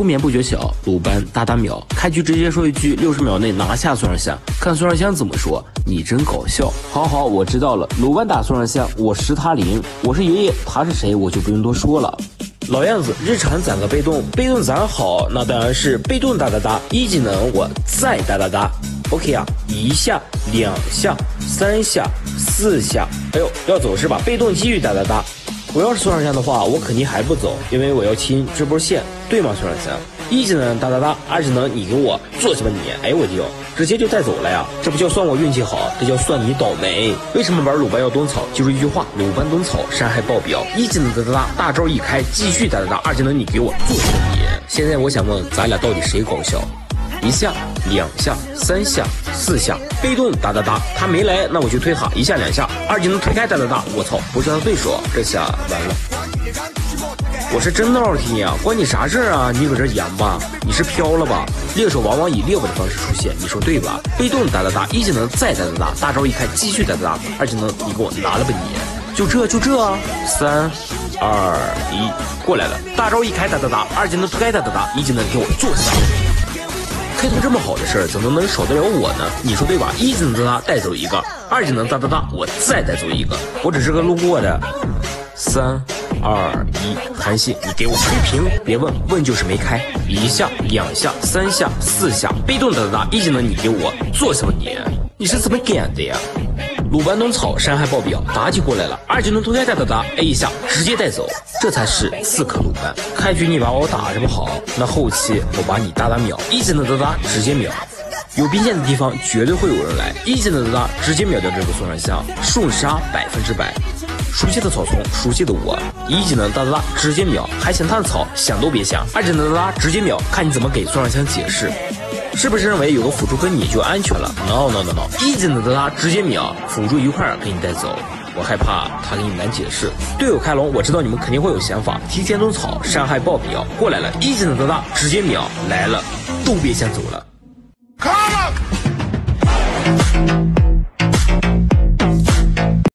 不眠不觉晓，鲁班打打秒。开局直接说一句60秒内拿下孙尚香，看孙尚香怎么说。你真搞笑。好，我知道了。鲁班打孙尚香，我10他0，我是爷爷，他是谁我就不用多说了。老样子，日常攒个被动，被动攒好，那当然是被动打，一技能我再打。OK 啊，1下、2下、3下、4下，哎呦，要走是吧？被动继续打。我要是孙尚香的话，我肯定还不走，因为我要清这波线，对吗？孙尚香，一技能打，二技能你给我做去吧你！哎我就直接就带走了呀，这不叫算我运气好，这叫算你倒霉。为什么玩鲁班要蹲草？记住一句话，鲁班蹲草，伤害爆表。一技能打，大招一开继续打，二技能你给我做去吧你！现在我想问，咱俩到底谁搞笑？1下、2下、3下、4下，被动打，他没来，那我就推塔1下2下，二技能推开打，我操，不是他对手，这下完了。我是真闹踢啊，关你啥事啊？你搁这演吧，你是飘了吧？猎手往往以猎物的方式出现，你说对吧？被动打，一技能再打，大招一开继续打，二技能你给我拿了吧你！就这，3、2、1，过来了，大招一开打，二技能推开打，一技能给我做下。开头这么好的事儿，怎么能少得了我呢？你说对吧？一技能带走一个，二技能我再带走一个，我只是个路过的。3、2、1，韩信，你给我推平，别问就是没开。1下、2下、3下、4下，被动打，一技能你给我做什么你是怎么干的呀？鲁班蹲草，伤害爆表，妲己过来了，二技能推开打 A 一下直接带走，这才是刺客鲁班。开局你把我打这么好，那后期我把你打秒，一技能直接秒。有兵线的地方绝对会有人来，一技能直接秒掉这个孙尚香，顺杀100%。熟悉的草丛，熟悉的我，一技能直接秒，还想探草，想都别想。二技能直接秒，看你怎么给孙尚香解释。是不是认为有个辅助跟你就安全了 ？No， 一技能直接秒，辅助一块儿给你带走。我害怕他给你难解释。队友开龙，我知道你们肯定会有想法，提前蹲草，伤害爆表，过来了，一技能直接秒，来了，都别想走了。Come on!